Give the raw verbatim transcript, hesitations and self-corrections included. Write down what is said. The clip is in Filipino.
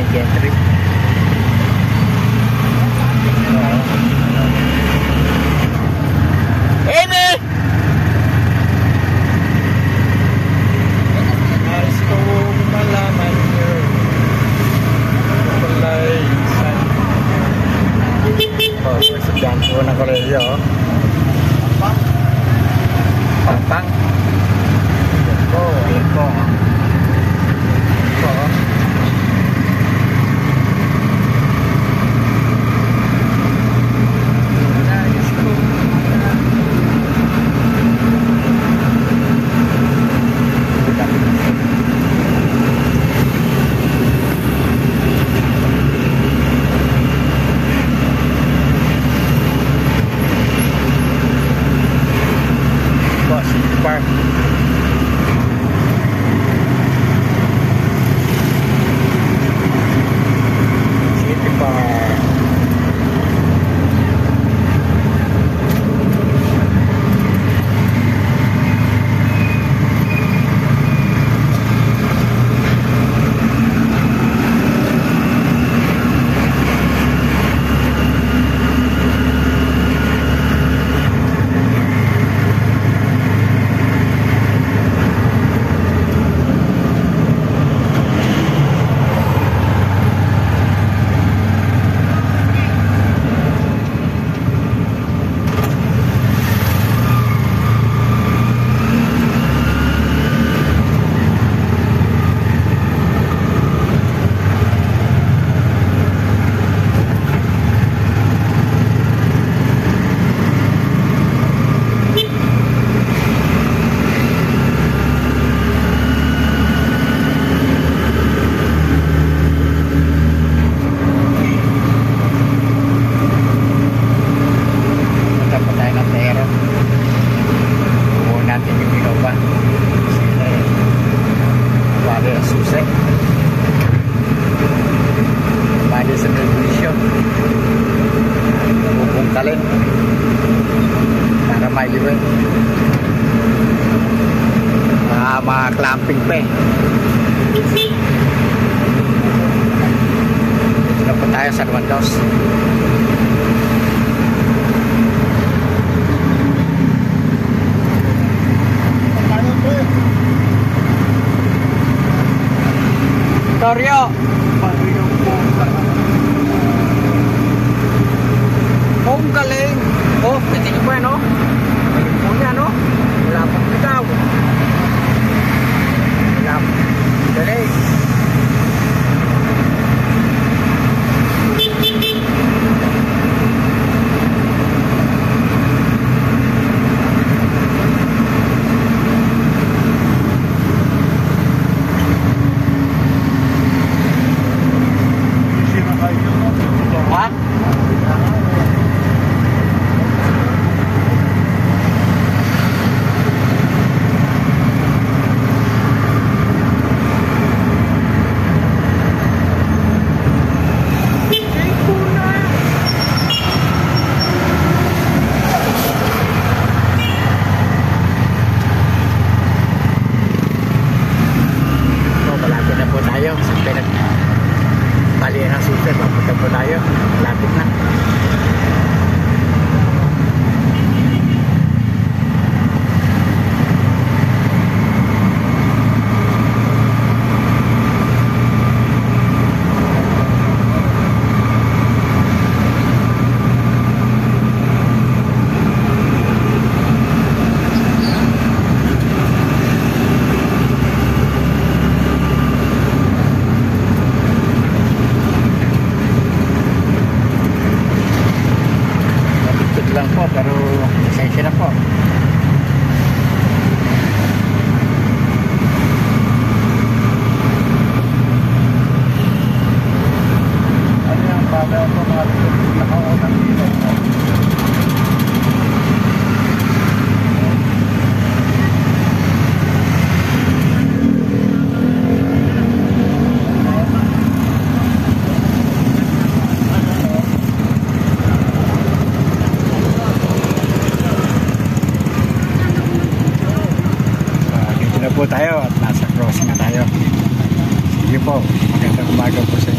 gentry. Amy! Nais ko malaman nyo kulay san. Oh, magsagdan po ng Korea, oh. Pampang. Ayan po, ayan po. Ayan po. Nais ko. Park. City Park. Para may liwin mga mga clamping pa eh. Dito po tayo sa Dumandos. Toryo oh, galing. Oh, pitigin mo yan, no? Galing mo yan, no? Wala pang bitaw. Wala pang galing. Ha? Balian ang susunod, mapunta po tayo. Lapit na. Lang po, pero pasensya na po. Ano yung baba ito mga nakaunang dito? po tayo at nasa crossing na tayo. Sige po, magandang umaga po sa